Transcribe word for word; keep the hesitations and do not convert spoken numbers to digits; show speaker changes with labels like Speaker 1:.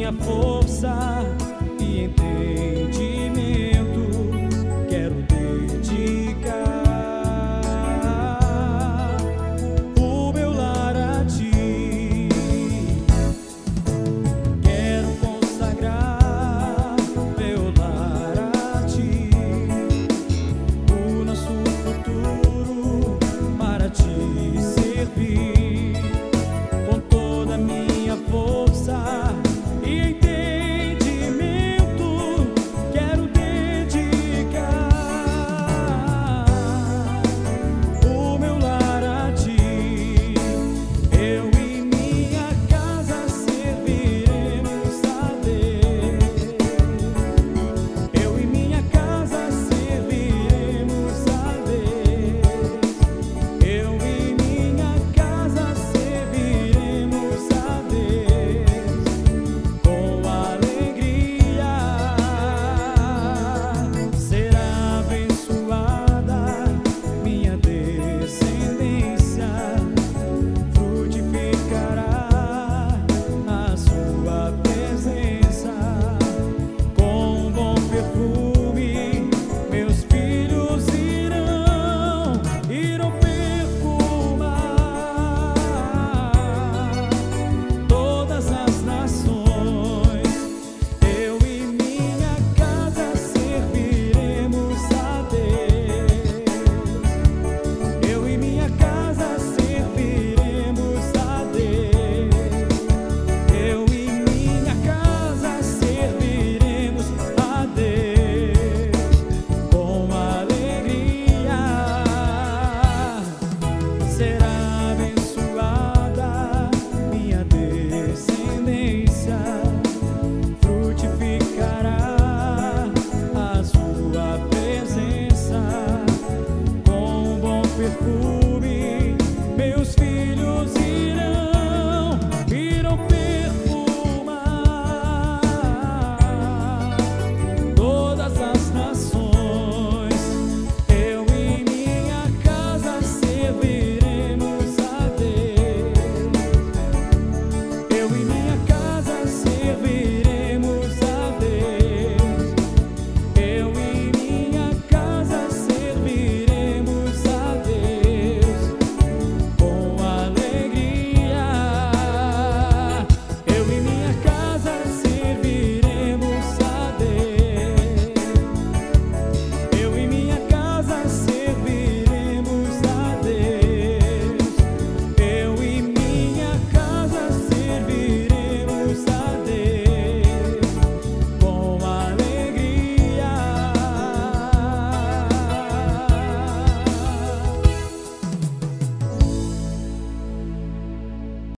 Speaker 1: minha força e entendimento, quero dedicar o meu lar a ti. Quero consagrar meu lar a ti, o nosso futuro para te servir com toda a minha força e entendimento, quero dedicar o meu lar a ti. Eu e minha casa serviremos a Deus. Eu e minha casa serviremos a Deus. Eu e minha casa serviremos a Deus com alegria. Será abençoada minha descendência, frutificará a sua presença. Com um bom perfume meus filhos irão, irão perfumar todas as nações. Eu e minha casa serviremos a Deus. Eu e minha casa serviremos a Deus. Eu e minha casa serviremos a Deus com alegria. Será